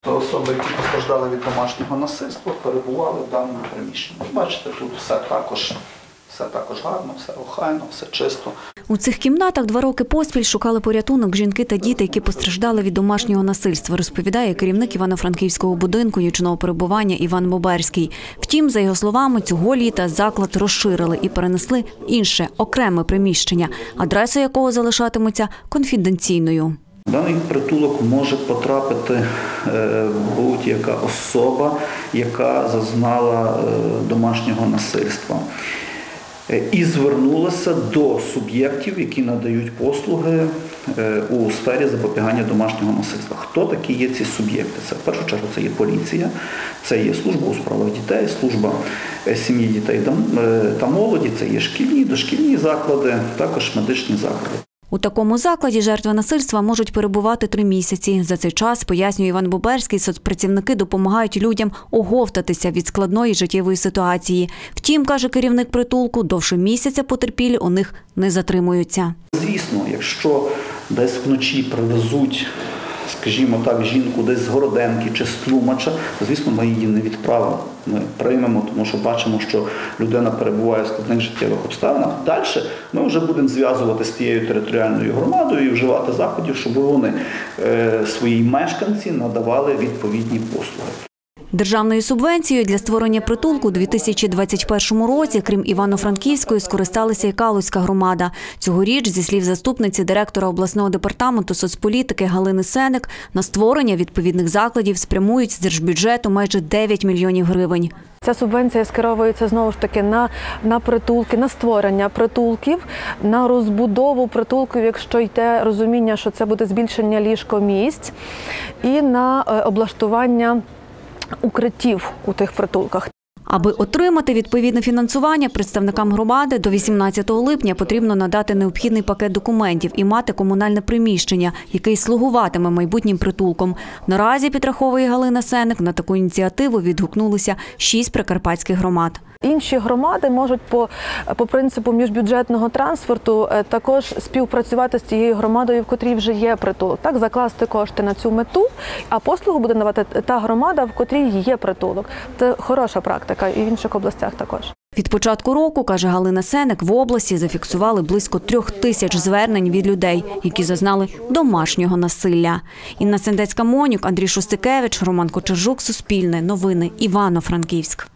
Особи, які постраждали від домашнього насильства, перебували в даному приміщенні. Бачите, тут все також гарно, все охайно, все чисто. У цих кімнатах 2 роки поспіль шукали порятунок жінки та діти, які постраждали від домашнього насильства, розповідає керівник Івано-Франківського будинку нічного перебування Іван Боберський. Втім, за його словами, цього літа заклад розширили і перенесли в інше, окреме приміщення, адреса якого залишатиметься конфіденційною. В даний притулок може потрапити будь-яка особа, яка зазнала домашнього насильства і звернулася до суб'єктів, які надають послуги у сфері запобігання домашнього насильства. Хто такі є ці суб'єкти? Це в першу чергу це є поліція, це є служба у справах дітей, служба сім'ї, дітей та молоді, це є шкільні, дошкільні заклади, також медичні заклади. У такому закладі жертви насильства можуть перебувати 3 місяці. За цей час, пояснює Іван Боберський, соцпрацівники допомагають людям оговтатися від складної життєвої ситуації. Втім, каже керівник притулку, довше місяця потерпілі у них не затримуються. Звісно, якщо десь вночі привезуть, скажімо так, жінку десь з Городенки чи з Тлумача, то, звісно, ми її не відправимо. Ми приймемо, тому що бачимо, що людина перебуває в складних життєвих обставинах. Далі ми вже будемо зв'язувати з тією територіальною громадою і вживати заходів, щоб вони своїй мешканці надавали відповідні послуги. Державною субвенцією для створення притулку у 2021 році, крім Івано-Франківської, скористалася і Калузька громада. Цьогоріч, зі слів заступниці директора обласного департаменту соцполітики Галини Сеник, на створення відповідних закладів спрямують з держбюджету майже 9 мільйонів гривень. Ця субвенція скеровується знову ж таки на притулки, на створення притулків, на розбудову притулків, якщо йде розуміння, що це буде збільшення ліжкомісць, і на облаштування укриттів у тих притулках. Аби отримати відповідне фінансування, представникам громади до 18 липня потрібно надати необхідний пакет документів і мати комунальне приміщення, яке слугуватиме майбутнім притулком. Наразі, підраховує Галина Сеник, на таку ініціативу відгукнулися 6 прикарпатських громад. Інші громади можуть по принципу міжбюджетного трансферту також співпрацювати з тією громадою, в котрій вже є притулок. Так, закласти кошти на цю мету, а послугу буде надавати та громада, в котрій є притулок. Це хороша практика і в інших областях також. Від початку року, каже Галина Сеник, в області зафіксували близько 3000 звернень від людей, які зазнали домашнього насилля. Інна Сендецька-Монюк, Андрій Шостикевич, Роман Кочержук, Суспільне, Новини, Івано-Франківськ.